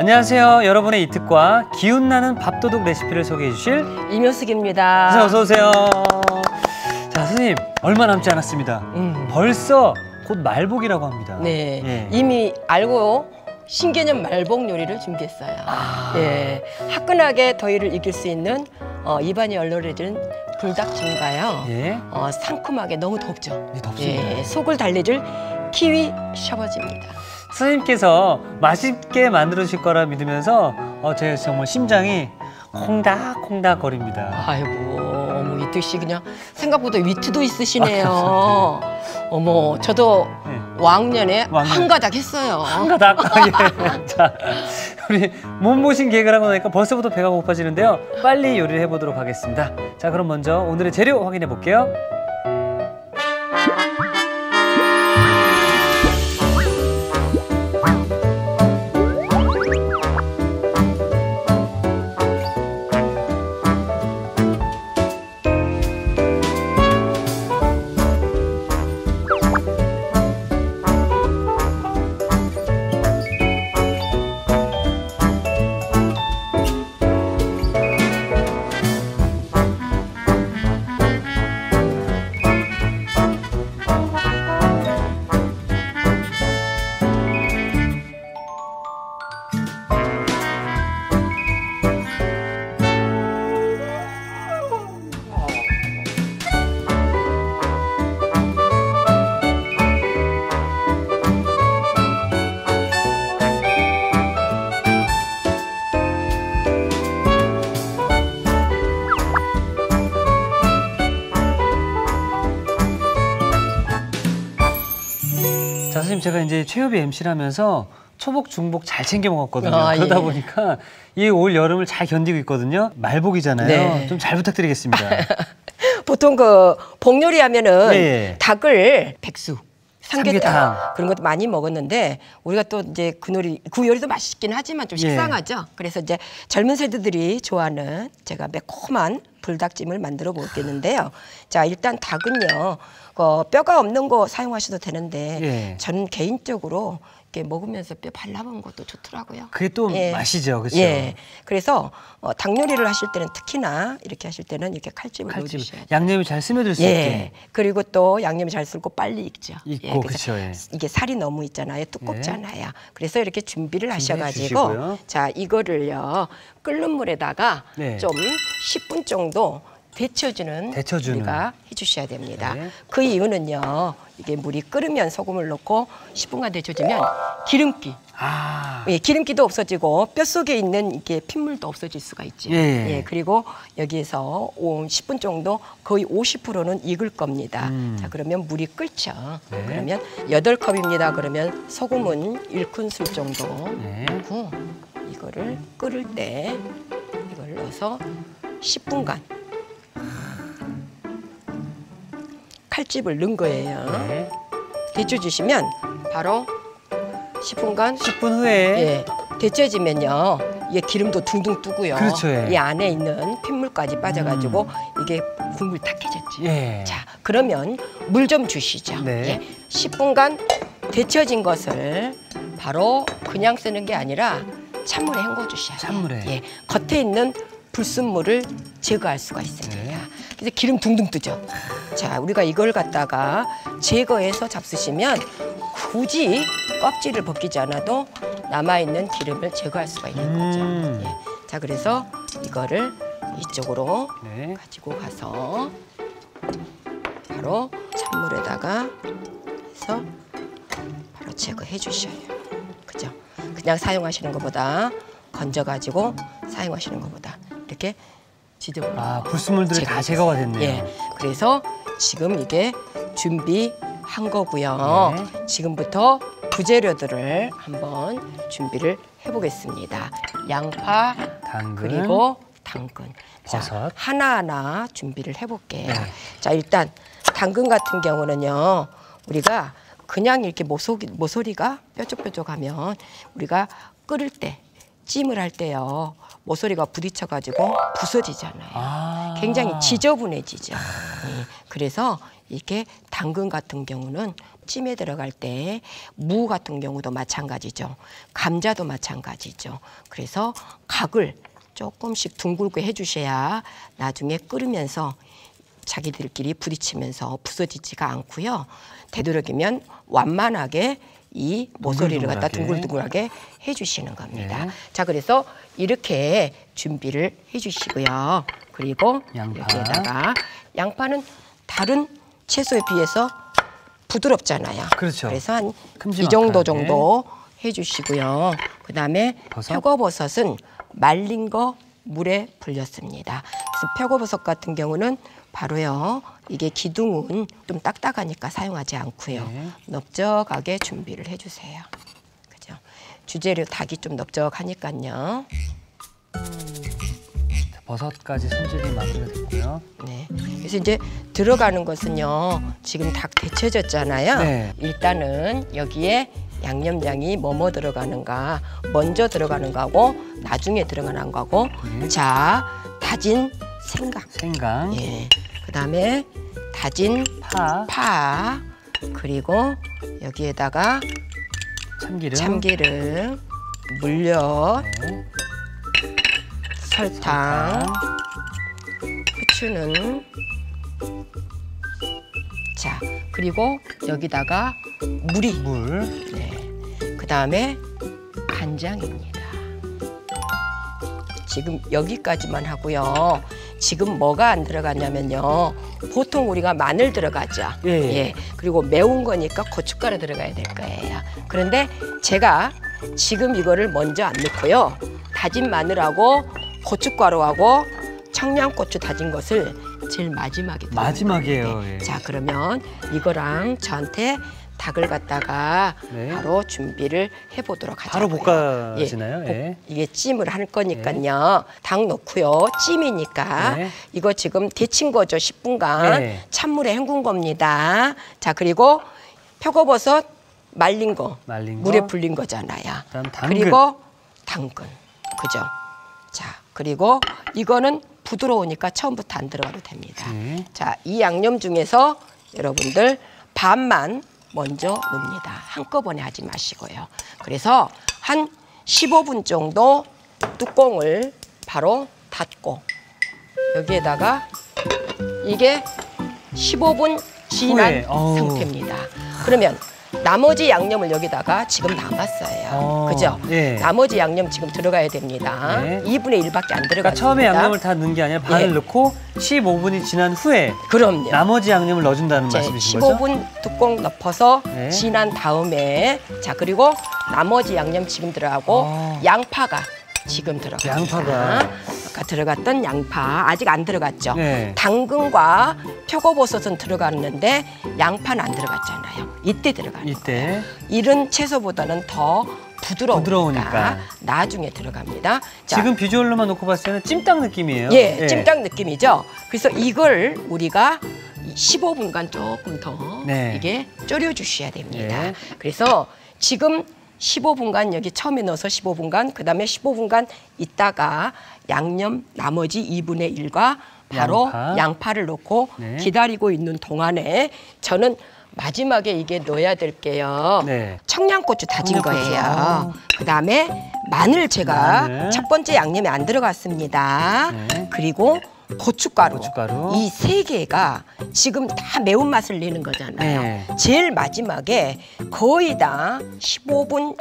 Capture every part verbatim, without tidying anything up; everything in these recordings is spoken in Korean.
안녕하세요. 여러분의 이특과 기운나는 밥도둑 레시피를 소개해 주실 임효숙입니다. 어서 오세요. 자, 선생님 얼마 남지 않았습니다. 음. 벌써 곧 말복이라고 합니다. 네, 예. 이미 알고 신개념 말복 요리를 준비했어요. 아. 예, 화끈하게 더위를 이길 수 있는 어, 입안이 얼얼해진 불닭찜인가요? 예. 어, 상큼하게 너무 덥죠. 네, 덥습니다. 예, 속을 달래줄 키위 샤버즈입니다. 선생님께서 맛있게 만들어주실 거라 믿으면서 어, 제 정말 심장이 콩닥콩닥 거립니다. 아이고, 어머, 이특 씨 그냥 생각보다 위트도 있으시네요. 아, 어머, 저도 네. 왕년에 왕년. 한가닥 했어요. 한가닥? 예. 자, 우리 몸보신 계획을 하고 나니까 벌써부터 배가 고파지는데요. 빨리 요리를 해보도록 하겠습니다. 자, 그럼 먼저 오늘의 재료 확인해 볼게요. 자, 선생님 제가 이제 최유비 엠씨를 하면서 초복, 중복 잘 챙겨 먹었거든요. 아, 그러다 예. 보니까 이 올 여름을 잘 견디고 있거든요. 말복이잖아요. 네. 좀 잘 부탁드리겠습니다. 보통 그 복요리 하면은 네. 닭을 백숙, 삼계탕, 삼계탕 그런 것도 많이 먹었는데 우리가 또 이제 그 요리, 그 요리도 맛있긴 하지만 좀 식상하죠. 예. 그래서 이제 젊은 세대들이 좋아하는 제가 매콤한 불닭찜을 만들어 보겠는데요. 자, 일단 닭은요, 그 뼈가 없는 거 사용하셔도 되는데 예. 저는 개인적으로 이렇게 먹으면서 뼈 발라본 것도 좋더라고요. 그게 또 예. 맛이죠, 그렇죠? 예. 그래서 어, 닭 요리를 하실 때는 특히나 이렇게 하실 때는 이렇게 칼집을 칼집. 넣어주셔야 돼요. 양념이 잘 스며들 수 예. 있게. 그리고 또 양념이 잘 쓸고 빨리 익죠. 익고, 예. 그렇죠. 예. 이게 살이 너무 있잖아요. 두껍잖아요. 예. 그래서 이렇게 준비를 하셔가지고 주시고요. 자, 이거를요 끓는 물에다가 네. 좀 십 분 정도 데쳐주는, 데쳐주는. 우리가 해주셔야 됩니다. 네. 그 이유는요, 이게 물이 끓으면 소금을 넣고 십 분간 데쳐주면 기름기, 아. 예, 기름기도 없어지고 뼛속에 있는 이게 핏물도 없어질 수가 있죠. 예. 예, 그리고 여기에서 십 분 정도 거의 오십 퍼센트는 익을 겁니다. 음. 자, 그러면 물이 끓죠. 네. 그러면 여덟 컵입니다. 그러면 소금은 일 큰술 정도 네. 넣고 이거를 끓을 때 이걸 넣어서 십 분간 칼집을 넣은 거예요. 네. 데쳐주시면 바로 십 분간 십 분 후에 예, 데쳐지면요 이게 기름도 둥둥 뜨고요. 그렇죠, 예. 이 안에 있는 핏물까지 빠져가지고 음. 이게 국물 탁해졌죠. 예. 자, 그러면 물 좀 주시죠. 네. 예, 십 분간 데쳐진 것을 바로 그냥 쓰는 게 아니라 찬물에 헹궈 주셔야 돼요. 찬물에. 예, 겉에 있는 불순물을 제거할 수가 있습니다. 네. 그래서 기름 둥둥 뜨죠. 자, 우리가 이걸 갖다가 제거해서 잡수시면 굳이 껍질을 벗기지 않아도 남아있는 기름을 제거할 수가 있는 음. 거죠. 예. 자, 그래서 이거를 이쪽으로 네. 가지고 가서 바로 찬물에다가 해서 바로 제거해 주셔요. 그죠? 그냥 사용하시는 것보다 건져가지고 사용하시는 것보다 이렇게 지저분한 아, 불순물들이 다 제거가 됐네요. 예, 그래서 지금 이게 준비한 거고요. 네. 지금부터 부재료들을 한번 준비를 해보겠습니다. 양파, 당근, 그리고 당근, 버섯 자, 하나하나 준비를 해볼게요. 네. 자, 일단 당근 같은 경우는요, 우리가 그냥 이렇게 모서리, 모서리가 뾰족뾰족하면 우리가 끓을 때 찜을 할 때요 모서리가 부딪혀가지고 부서지잖아요. 아 굉장히 지저분해지죠. 예, 그래서 이렇게 당근 같은 경우는 찜에 들어갈 때 무 같은 경우도 마찬가지죠. 감자도 마찬가지죠. 그래서 각을 조금씩 둥글게 해주셔야 나중에 끓으면서 자기들끼리 부딪히면서 부서지지가 않고요. 되도록이면 완만하게 이 모서리를 갖다 둥글둥글하게 해주시는 겁니다. 네. 자, 그래서 이렇게 준비를 해주시고요. 그리고 양파. 여기에다가 양파는 다른 채소에 비해서 부드럽잖아요. 그렇죠. 그래서 한 이 정도 정도 해주시고요. 그 다음에 표고버섯은 말린 거 물에 불렸습니다. 그래서 표고버섯 같은 경우는 바로요. 이게 기둥은 좀 딱딱하니까 사용하지 않고요. 네. 넓적하게 준비를 해주세요. 그죠? 주재료 닭이 좀 넓적하니까요. 버섯까지 손질이 마무리가 됐고요. 네. 그래서 이제 들어가는 것은요. 지금 닭 데쳐졌잖아요. 네. 일단은 여기에 양념장이 뭐뭐 들어가는가, 먼저 들어가는 거하고 나중에 들어가는 거하고. 네. 자, 다진 생강. 생강. 예. 그다음에 다진 파. 파. 그리고 여기에다가 참기름. 참기름, 물엿. 네. 설탕, 후추는 자 그리고 여기다가 물이 물. 네. 그 다음에 간장입니다. 지금 여기까지만 하고요. 지금 뭐가 안 들어가냐면요. 보통 우리가 마늘 들어가죠. 예. 예. 그리고 매운 거니까 고춧가루 들어가야 될 거예요. 그런데 제가 지금 이거를 먼저 안 넣고요. 다진 마늘하고 고춧가루하고 청양고추 다진 것을 제일 마지막에 마지막이에요. 네. 예. 자, 그러면 이거랑 저한테 닭을 갖다가 네. 바로 준비를 해보도록 하자고요. 바로 볶아지나요? 예. 예. 이게 찜을 할 거니까요. 예. 닭 넣고요. 찜이니까 예. 이거 지금 데친 거죠. 십 분간 예. 찬물에 헹군 겁니다. 자, 그리고 표고버섯 말린 거 말린 물에 거. 불린 거잖아요. 그다음 당근. 그리고 당근. 그죠? 자, 그리고 이거는 부드러우니까 처음부터 안 들어가도 됩니다. 네. 자, 이 양념 중에서 여러분들 반만 먼저 넣습니다. 한꺼번에 하지 마시고요. 그래서 한 십오 분 정도 뚜껑을 바로 닫고 여기에다가 이게 십오 분 지난 상태입니다. 그러면 나머지 양념을 여기다가 지금 남았어요. 어, 그죠? 예. 나머지 양념 지금 들어가야 됩니다. 예. 이분의 일밖에 안 들어갔습니다. 그러니까 처음에 양념을 다 넣은 게 아니라 반을 예. 넣고 십오 분이 지난 후에 그럼요. 나머지 양념을 넣어준다는 말씀이신 거죠? 십오 분 뚜껑 덮어서 예. 지난 다음에 자 그리고 나머지 양념 지금 들어가고 어. 양파가 지금 들어갑니다. 양파가 아까 들어갔던 양파 아직 안 들어갔죠. 네. 당근과 표고버섯은 들어갔는데 양파는 안 들어갔잖아요. 이때 들어가는 이때. 거예요. 이런 채소보다는 더 부드러우니까, 부드러우니까 나중에 들어갑니다. 자, 지금 비주얼로만 놓고 봤을 때는 찜닭 느낌이에요. 예, 예. 찜닭 느낌이죠. 그래서 이걸 우리가 십오 분간 조금 더 네. 이게 졸여주셔야 됩니다. 예. 그래서 지금 십오 분간 여기 처음에 넣어서 십오 분간 그다음에 십오 분간 있다가 양념 나머지 이분의 일과 바로 양파. 양파를 넣고 네. 기다리고 있는 동안에 저는 마지막에 이게 넣어야 될 게요. 네. 청양고추 다진 청양고추. 거예요. 그다음에 마늘 제가 마늘. 첫 번째 양념에 안 들어갔습니다. 네. 그리고 고춧가루, 고춧가루. 이 세 개가 지금 다 매운맛을 내는 거잖아요. 네. 제일 마지막에 거의 다 십오 분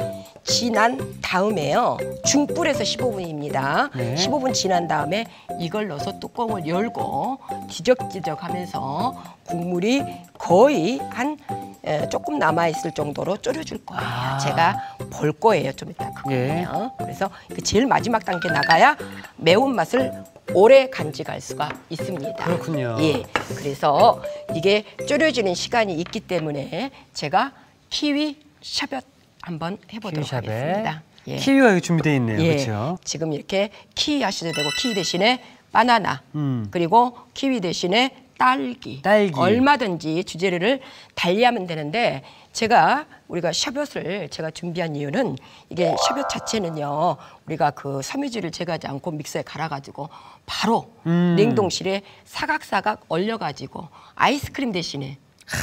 지난 다음에요. 중불에서 십오 분입니다. 네. 십오 분 지난 다음에 이걸 넣어서 뚜껑을 열고 뒤적뒤적 하면서 국물이 거의 한 에, 조금 남아있을 정도로 졸여줄 거예요. 아. 제가 볼 거예요. 좀 이따 그거요. 예. 그래서 제일 마지막 단계 나가야 매운맛을 오래 간직할 수가 있습니다. 그렇군요. 예. 그래서 이게 졸여지는 시간이 있기 때문에 제가 키위 샤벳 한번 해보도록 키위 하겠습니다. 예. 키위가 여기 준비되어 있네요. 예. 그렇죠? 지금 이렇게 키위 하셔도 되고 키위 대신에 바나나 음. 그리고 키위 대신에 딸기, 딸기. 얼마든지 주재료를 달리하면 되는데 제가 우리가 샤벳을 제가 준비한 이유는 이게 샤벳 자체는요 우리가 그 섬유질을 제거하지 않고 믹서에 갈아가지고 바로 음. 냉동실에 사각사각 얼려가지고 아이스크림 대신에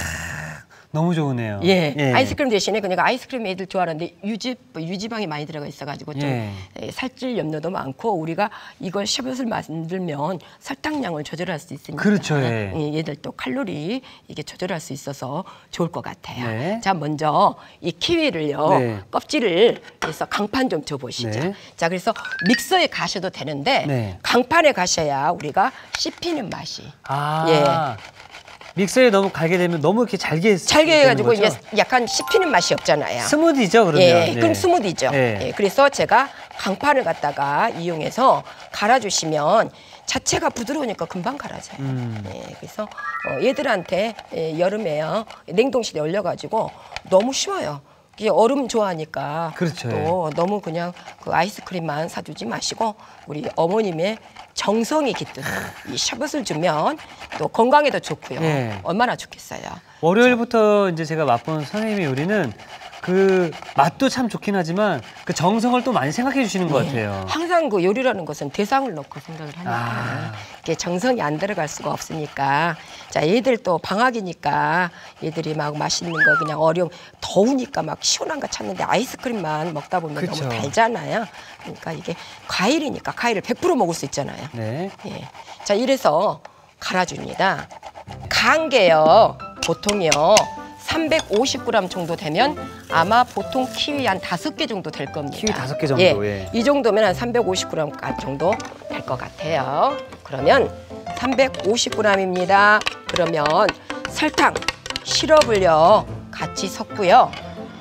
너무 좋으네요. 예, 예. 아이스크림 대신에 그러니까 아이스크림 애들 좋아하는데 유지 유지방이 많이 들어가 있어가지고 좀 예. 예, 살찔 염려도 많고 우리가 이걸 샤벳을 만들면 설탕량을 조절할 수 있으니까 그렇죠, 예. 예, 얘들 또 칼로리 이게 조절할 수 있어서 좋을 것 같아요. 네. 자 먼저 이 키위를요 네. 껍질을 해서 강판 좀 줘보시죠. 네. 자 그래서 믹서에 가셔도 되는데 네. 강판에 가셔야 우리가 씹히는 맛이 아. 예. 믹서에 너무 갈게 되면 너무 이렇게 잘게 잘게 해가지고 되는 이게 거죠? 약간 씹히는 맛이 없잖아요. 스무디죠, 그러면. 예, 네. 그럼 스무디죠. 네. 예, 그래서 제가 강판을 갖다가 이용해서 갈아주시면 자체가 부드러우니까 금방 갈아져요. 음. 예, 그래서 어, 얘들한테 예, 여름에요 냉동실에 얼려가지고 너무 쉬워요. 이게 얼음 좋아하니까 그렇죠, 또 너무 그냥 그 아이스크림만 사주지 마시고 우리 어머님의 정성이 깃든 이 샤벳을 주면 또 건강에도 좋고요. 예. 얼마나 좋겠어요. 월요일부터 이제 제가 맛본 선생님의 요리는 그 맛도 참 좋긴 하지만 그 정성을 또 많이 생각해 주시는 것 같아요. 항상 그 요리라는 것은 대상을 놓고 생각을 하니까 아. 이게 정성이 안 들어갈 수가 없으니까 자 얘들 또 방학이니까 얘들이 막 맛있는 거 그냥 어려움 더우니까 막 시원한 거 찾는데 아이스크림만 먹다 보면 그쵸. 너무 달잖아요. 그러니까 이게 과일이니까 과일을 백 퍼센트 먹을 수 있잖아요. 네. 예. 자 이래서 갈아줍니다. 간 게요 보통요 삼백오십 그램 정도 되면 아마 보통 키위 한 다섯 개 정도 될 겁니다. 키위 다섯 개 정도, 예. 이 정도면 한 삼백오십 그램 정도 될 것 같아요. 그러면 삼백오십 그램입니다. 그러면 설탕, 시럽을요 같이 섞고요.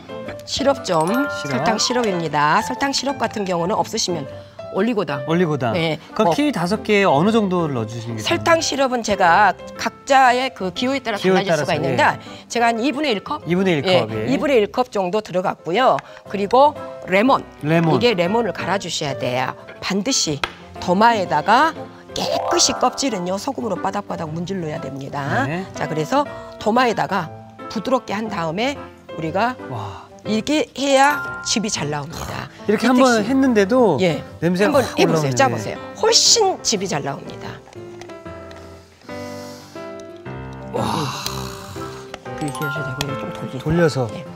시럽 좀, 시럽. 설탕 시럽입니다. 설탕 시럽 같은 경우는 없으시면 올리고당. 올리고당. 네. 그럼 뭐, 키위 다섯 개에 어느 정도를 넣어주시는 게 설탕 시럽은 제가 각자의 그 기호에 따라 기호에 달라질 수가 따라서, 있는데 제가 한 이분의 일 컵? 이분의 일 컵. 예, 예. 이분의 일 컵 정도 들어갔고요. 그리고 레몬. 레몬. 이게 레몬을 갈아주셔야 돼요. 반드시 도마에다가 깨끗이 껍질은요 소금으로 바닥바닥 문질러야 됩니다. 네. 자 그래서 도마에다가 부드럽게 한 다음에 우리가 와. 이렇게 해야 즙이 잘 나옵니다. 이렇게 이택 한번 씨. 했는데도 예, 냄새가 한번 확 해보세요. 올라오네. 짜보세요. 훨씬 즙이 잘 나옵니다. 와, 그렇게 하셔도 되고 좀 돌리. 돌려서. 예.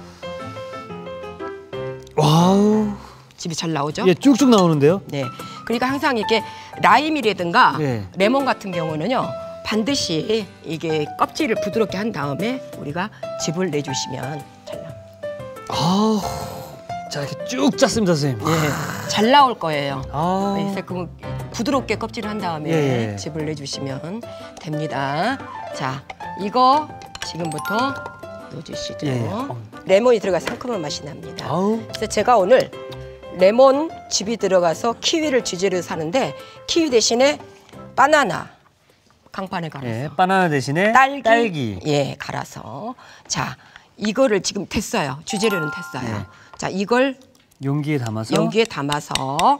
와우. 즙이 잘 나오죠? 예, 쭉쭉 나오는데요. 네. 그러니까 항상 이렇게 라임이라든가 네. 레몬 같은 경우는요. 반드시 이게 껍질을 부드럽게 한 다음에 우리가 즙을 내주시면 잘 나옵니다. 아우. 자, 이렇게 쭉 짰습니다, 선생님. 예, 잘 나올 거예요. 아. 그래서 그 부드럽게 껍질을 한 다음에 예, 예. 즙을 내주시면 됩니다. 자, 이거 지금부터 넣어주시죠. 예. 어. 레몬이 들어가 상큼한 맛이 납니다. 아우. 그래서 제가 오늘 레몬 즙이 들어가서 키위를 주재료 사는데 키위 대신에 바나나 강판에 갈아서 예, 바나나 대신에 딸기, 딸기. 예 갈아서 자 이거를 지금 됐어요. 주재료는 됐어요. 네. 자 이걸 용기에 담아서. 용기에 담아서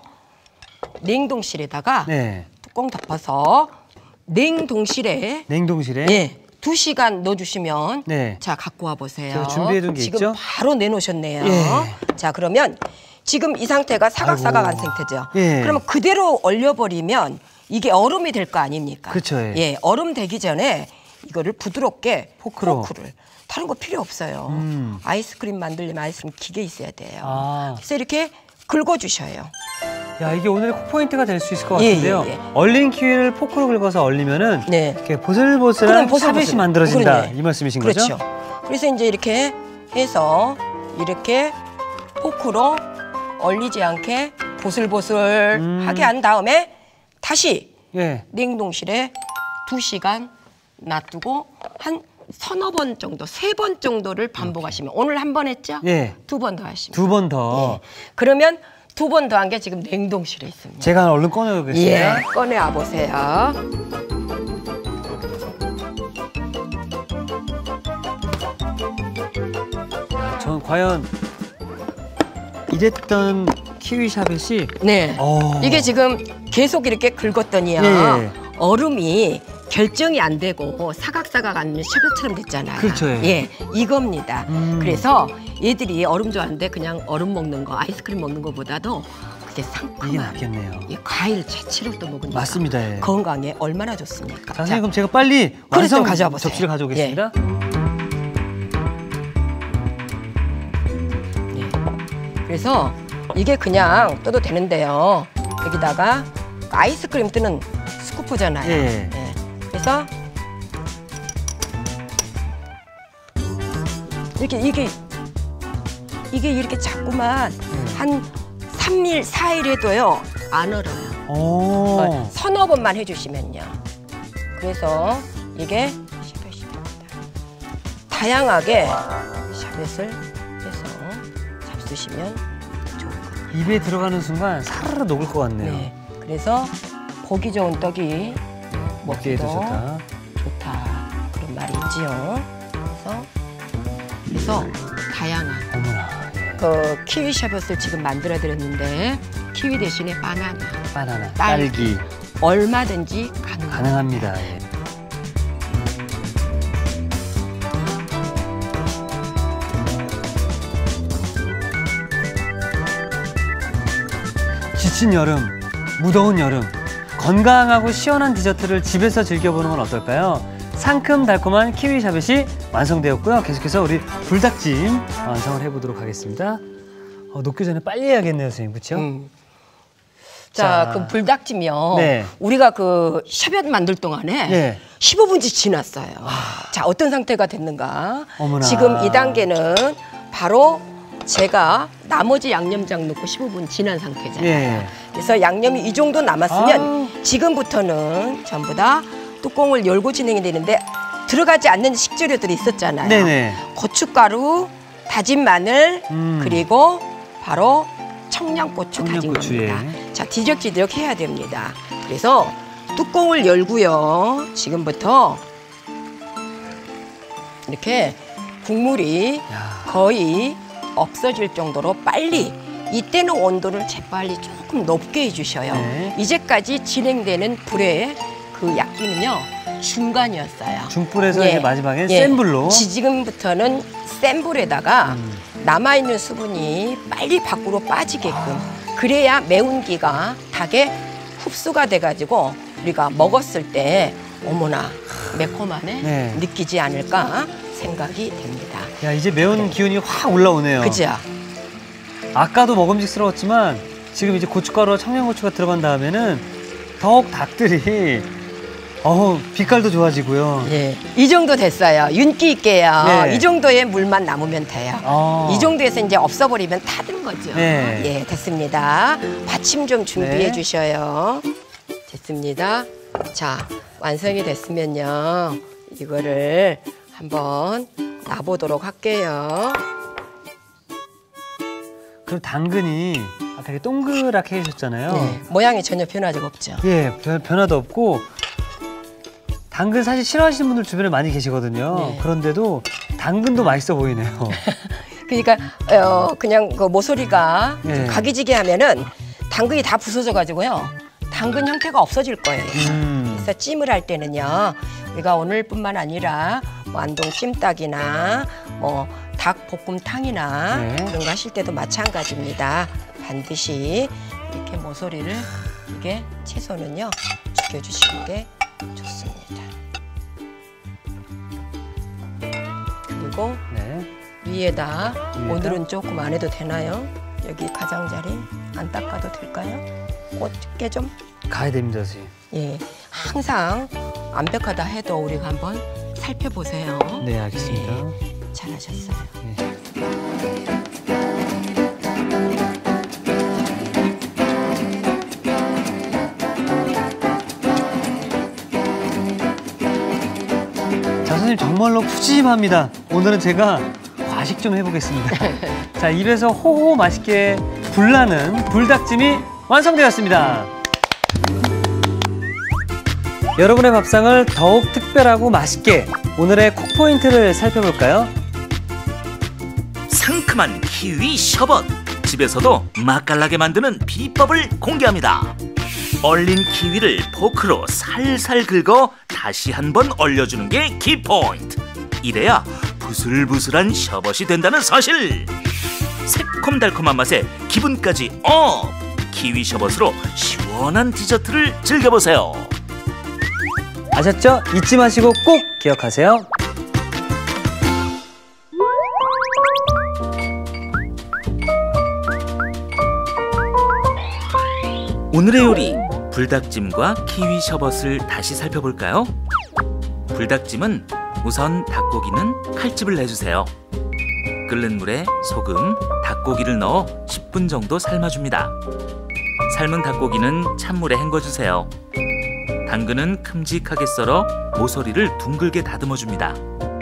냉동실에다가 네. 뚜껑 덮어서 냉동실에 냉동실에. 예 두 시간 넣어주시면 네. 자 갖고 와 보세요. 제가 준비해둔 게 지금 있죠? 바로 내놓으셨네요. 예. 자 그러면 지금 이 상태가 사각사각한 아이고. 상태죠. 예. 그러면 그대로 얼려버리면 이게 얼음이 될 거 아닙니까? 그쵸, 예. 예, 얼음 되기 전에 이거를 부드럽게 포크로. 포크를 다른 거 필요 없어요. 음. 아이스크림 만들려면 아이스크림 기계 있어야 돼요. 아. 그래서 이렇게 긁어주셔요. 야, 이게 오늘 콕 포인트가 될 수 있을 것 예, 같은데요. 예, 예. 얼린 키위를 포크로 긁어서 얼리면은 네. 이렇게 보슬보슬한 그럼 보슬보슬. 샤벳이 만들어진다. 그러네. 이 말씀이신 그렇죠. 거죠? 그래서 이제 이렇게 해서 이렇게 포크로 얼리지 않게 보슬보슬하게 음. 한 다음에 다시 예. 냉동실에 두 시간 놔두고 한 서너 번 정도, 세 번 정도를 반복하시면 오늘 한 번 했죠? 예. 두 번 더 하시면. 두 번 더. 예. 그러면 두 번 더 한 게 지금 냉동실에 있습니다. 제가 얼른 꺼내보겠습니다. 예, 꺼내와 보세요. 전 과연 이랬던 키위 샤벳이 네. 어. 이게 지금 계속 이렇게 긁었더니요. 예. 얼음이 결정이 안 되고 사각사각 앉는 샤베트처럼 됐잖아요. 그렇죠. 예, 이겁니다. 음. 그래서 얘들이 얼음 좋아하는데 그냥 얼음 먹는 거, 아이스크림 먹는 거보다도 그게 이게 상큼한 낫겠네요. 이 과일 자체로 또 먹으니까 맞습니다. 예. 건강에 얼마나 좋습니까? 자, 선생님 그럼 제가 빨리 그릇 좀 완성 가져와 보세요. 접시를 가져오겠습니다. 예. 그래서 이게 그냥 떠도 되는데요. 여기다가 아이스크림 뜨는 스쿠프잖아요. 예. 예. 그래서 이렇게 이게 이게 이렇게 자꾸만 한 삼 일, 사 일 해도요 안 얼어요. 오. 어, 서너 번만 해주시면요. 그래서 이게 샤벳입니다. 다양하게 샤벳을 해서 잡수시면 좋을 것 같아요. 입에 들어가는 순간 사르르 녹을 것 같네요. 네. 그래서 보기 좋은 떡이 먹기에도 먹기도 좋다. 좋다. 그런 말이 있지요. 그래서 그래서 다양한 어머나. 예. 그 키위 샤벳을 지금 만들어 드렸는데 키위 대신에 바나나, 바나나, 딸기. 딸기 얼마든지 가능합니다. 가능합니다. 예. 지친 여름, 무더운 여름, 건강하고 시원한 디저트를 집에서 즐겨보는 건 어떨까요? 상큼 달콤한 키위 샤벳이 완성되었고요. 계속해서 우리 불닭찜 완성을 해보도록 하겠습니다. 어, 녹기 전에 빨리 해야겠네요, 선생님. 그렇죠? 음. 자, 자. 그 불닭찜이요. 네. 우리가 그 샤벳 만들 동안에 네. 십오 분째 지났어요. 자, 어떤 상태가 됐는가? 어머나. 지금 이 단계는 바로 제가 나머지 양념장 넣고 십오 분 지난 상태잖아요. 예. 그래서 양념이 이 정도 남았으면 지금부터는 전부 다 뚜껑을 열고 진행이 되는데 들어가지 않는 식재료들이 있었잖아요. 네네. 고춧가루, 다진 마늘, 음. 그리고 바로 청양고추 다진 청양고추, 겁니다. 예. 자, 뒤적뒤적 해야 됩니다. 그래서 뚜껑을 열고요. 지금부터 이렇게 국물이 야. 거의 없어질 정도로 빨리, 이때는 온도를 재빨리 조금 높게 해주셔요. 네. 이제까지 진행되는 불의 그 약기는요 중간이었어요. 중불에서 예. 이제 마지막에 예. 센 불로. 지- 지금부터는 센 불에다가 음. 남아있는 수분이 빨리 밖으로 빠지게끔, 그래야 매운기가 닭에 흡수가 돼가지고 우리가 먹었을 때 어머나 매콤함에 네. 느끼지 않을까 생각이 됩니다. 야, 이제 매운 기운이 확 올라오네요. 그죠? 아까도 먹음직스러웠지만 지금 이제 고춧가루와 청양고추가 들어간 다음에는 더욱 닭들이 어우, 빛깔도 좋아지고요. 예, 이 정도 됐어요. 윤기 있게요. 네. 이 정도의 물만 남으면 돼요. 어. 이 정도에서 이제 없어버리면 타든 거죠. 네. 예, 됐습니다. 받침 좀 준비해 네. 주셔요. 됐습니다. 자, 완성이 됐으면요. 이거를 한번 놔보도록 할게요. 그럼 당근이 아까 되게 동그랗게 해주셨잖아요. 네, 모양이 전혀 변화가 없죠. 예, 변- 변화도 없고 당근 사실 싫어하시는 분들 주변에 많이 계시거든요. 네. 그런데도 당근도 맛있어 보이네요. 그러니까 어, 그냥 그 모서리가 네. 좀 가기지게 하면은 당근이 다 부서져 가지고요. 당근 형태가 없어질 거예요. 음. 그래서 찜을 할 때는요. 우리가 오늘뿐만 아니라 뭐 안동 찜닭이나 뭐 닭볶음탕이나 네. 그런 거 하실 때도 마찬가지입니다. 반드시 이렇게 모서리를 이게 채소는요 지켜주시는 게 좋습니다. 그리고 네. 위에다, 위에다? 오늘은 조금 안 해도 되나요? 여기 가장자리 안 닦아도 될까요? 꽃게 좀. 가야 됩니다, 선생님. 예, 항상 완벽하다 해도 우리가 한번 살펴보세요. 네, 알겠습니다. 예, 잘하셨어요. 네. 자, 선생님 정말로 푸짐합니다. 오늘은 제가 과식 좀 해보겠습니다. 자, 입에서 호호 맛있게 불나는 불닭찜이 완성되었습니다. 여러분의 밥상을 더욱 특별하고 맛있게 오늘의 콕 포인트를 살펴볼까요? 상큼한 키위 셔벗, 집에서도 맛깔나게 만드는 비법을 공개합니다. 얼린 키위를 포크로 살살 긁어 다시 한번 얼려주는 게 키포인트. 이래야 부슬부슬한 셔벗이 된다는 사실. 새콤달콤한 맛에 기분까지 업! 키위 셔벗으로 시원한 디저트를 즐겨보세요. 아셨죠? 잊지 마시고 꼭 기억하세요. 오늘의 요리, 불닭찜과 키위 셔벗을 다시 살펴볼까요? 불닭찜은 우선 닭고기는 칼집을 내주세요. 끓는 물에 소금, 닭고기를 넣어 십 분 정도 삶아줍니다. 삶은 닭고기는 찬물에 헹궈주세요. 당근은 큼직하게 썰어 모서리를 둥글게 다듬어줍니다.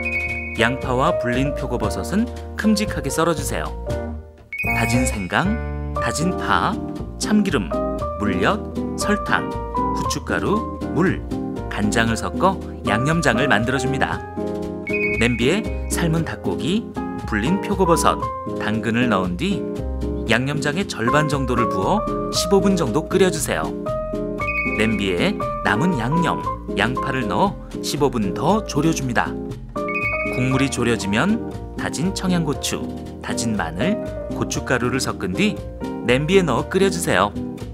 양파와 불린 표고버섯은 큼직하게 썰어주세요. 다진 생강, 다진 파, 참기름, 물엿, 설탕, 후춧가루, 물, 간장을 섞어 양념장을 만들어줍니다. 냄비에 삶은 닭고기, 불린 표고버섯, 당근을 넣은 뒤 양념장의 절반 정도를 부어 십오 분 정도 끓여주세요. 냄비에 남은 양념, 양파를 넣어 십오 분 더 졸여줍니다. 국물이 졸여지면 다진 청양고추, 다진 마늘, 고춧가루를 섞은 뒤 냄비에 넣어 끓여주세요.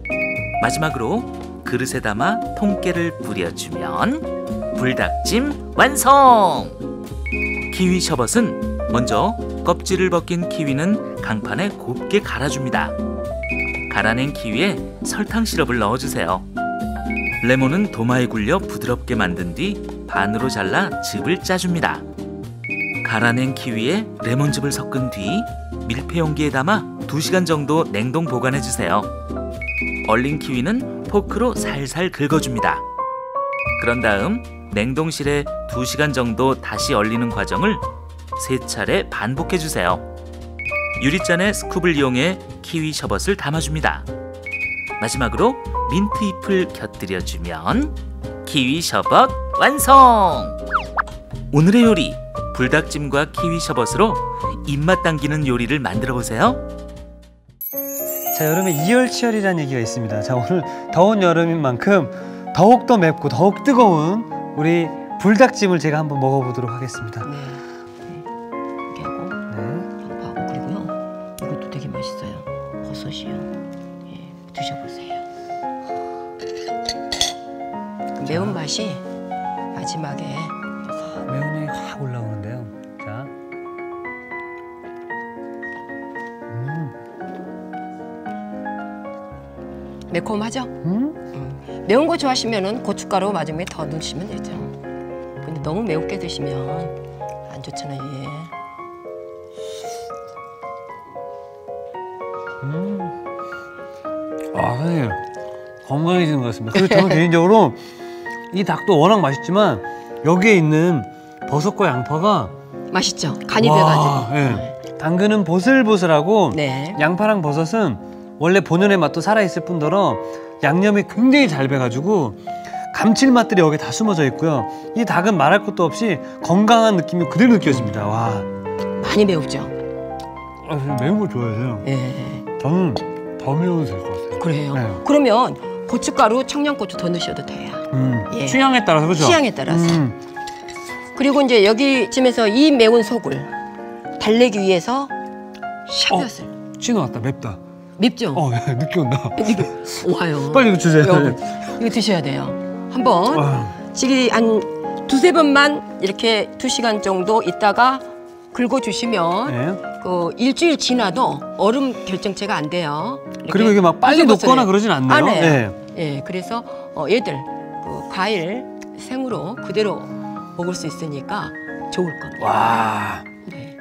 마지막으로 그릇에 담아 통깨를 뿌려주면 불닭찜 완성! 키위 셔벗은 먼저 껍질을 벗긴 키위는 강판에 곱게 갈아줍니다. 갈아낸 키위에 설탕 시럽을 넣어주세요. 레몬은 도마에 굴려 부드럽게 만든 뒤 반으로 잘라 즙을 짜줍니다. 갈아낸 키위에 레몬즙을 섞은 뒤 밀폐 용기에 담아 두 시간 정도 냉동 보관해주세요. 얼린 키위는 포크로 살살 긁어줍니다. 그런 다음 냉동실에 두 시간 정도 다시 얼리는 과정을 세 차례 반복해주세요. 유리잔에 스쿱을 이용해 키위 셔벗을 담아줍니다. 마지막으로 민트 잎을 곁들여주면 키위 셔벗 완성! 오늘의 요리, 불닭찜과 키위 셔벗으로 입맛 당기는 요리를 만들어보세요. 자, 여름에 이열치열이라는 얘기가 있습니다. 자, 오늘 더운 여름인 만큼 더욱 더 맵고 더욱 뜨거운 우리 불닭찜을 제가 한번 먹어보도록 하겠습니다. 네. 이렇게 하고 네. 양파하고 그리고요. 이것도 되게 맛있어요. 버섯이요. 예, 드셔보세요. 그 매운 맛이 마지막에 매운맛이 확 올라오는데요. 자, 음, 매콤하죠? 음? 음. 매운 거 좋아하시면은 고춧가루 마지막에 더 넣으시면 되죠. 근데 너무 매운게 드시면 안 좋잖아요. 예. 음. 아, 선생님 건강해지는 것 같습니다. 그리고 저는 개인적으로 이 닭도 워낙 맛있지만 여기에 있는 버섯과 양파가 맛있죠? 간이 와, 배가지고. 예. 당근은 보슬보슬하고 네. 양파랑 버섯은 원래 본연의 맛도 살아있을 뿐더러 양념이 굉장히 잘 배가지고 감칠맛들이 여기 다 숨어져 있고요. 이 닭은 말할 것도 없이 건강한 느낌이 그대로 느껴집니다. 와, 많이 매우죠? 아, 저는 매운 거 좋아해서요. 예. 저는 더 매워도 될 것 같아요. 그래요? 네. 그러면 고춧가루, 청양고추 더 넣으셔도 돼요. 음, 예. 취향에 따라서 그죠? 취향에 따라서. 음. 그리고 이제 여기쯤에서 이 매운 속을 달래기 위해서 샤벳을. 찐 왔다, 맵다. 맵죠? 어, 늦게 온다. 이거 와요. 빨리 이거 주세요. 이거, 이거 드셔야 돼요. 한번 와. 지금 한 두세 번만 이렇게 두 시간 정도 있다가 긁어주시면 네. 그 일주일 지나도 얼음 결정체가 안 돼요. 이렇게 그리고 이게 막 빨리 부슬부슬해. 녹거나 그러진 않네요. 안 해요. 네. 예, 그래서 어, 얘들 그 과일 생으로 그대로 먹을 수 있으니까 좋을 겁니다. 와, 네.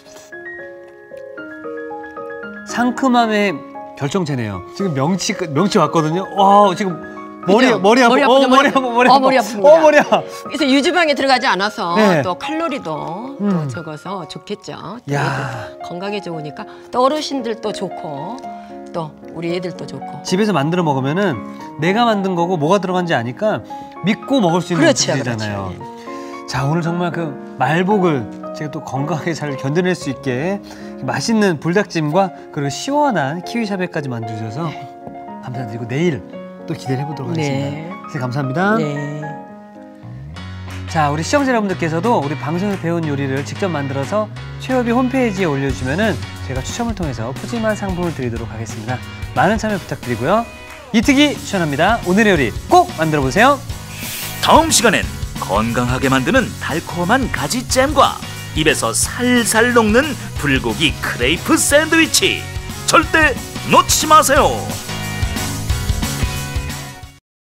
상큼함의 결정체네요. 지금 명치 명치 왔거든요. 와, 지금 머리 그죠? 머리 아파. 머리 어, 아프죠? 머리 아파. 머리 어, 아파. 머리 아픕니다. 어, 머리 아파. 그래서 유지방에 들어가지 않아서 네. 또 칼로리도 음. 또 적어서 좋겠죠. 또 야. 애들 건강에 좋으니까 또 어르신들도 좋고 또 우리 애들도 좋고. 집에서 만들어 먹으면은 내가 만든 거고 뭐가 들어간지 아니까 믿고 먹을 수 있는 그렇죠, 음식이잖아요. 그렇죠. 자, 오늘 정말 그 말복을 제가 또 건강하게 잘 견뎌낼 수 있게 맛있는 불닭찜과 그리고 시원한 키위샤벳까지 만들어주셔서 감사드리고 내일 또 기대를 해보도록 하겠습니다. 네. 선생님 감사합니다. 네. 자, 우리 시청자 여러분들께서도 우리 방송에서 배운 요리를 직접 만들어서 최협이 홈페이지에 올려주시면은 제가 추첨을 통해서 푸짐한 상품을 드리도록 하겠습니다. 많은 참여 부탁드리고요. 이특이 추천합니다. 오늘의 요리 꼭 만들어 보세요. 다음 시간엔 건강하게 만드는 달콤한 가지잼과 입에서 살살 녹는 불고기 크레이프 샌드위치 절대 놓치지 마세요.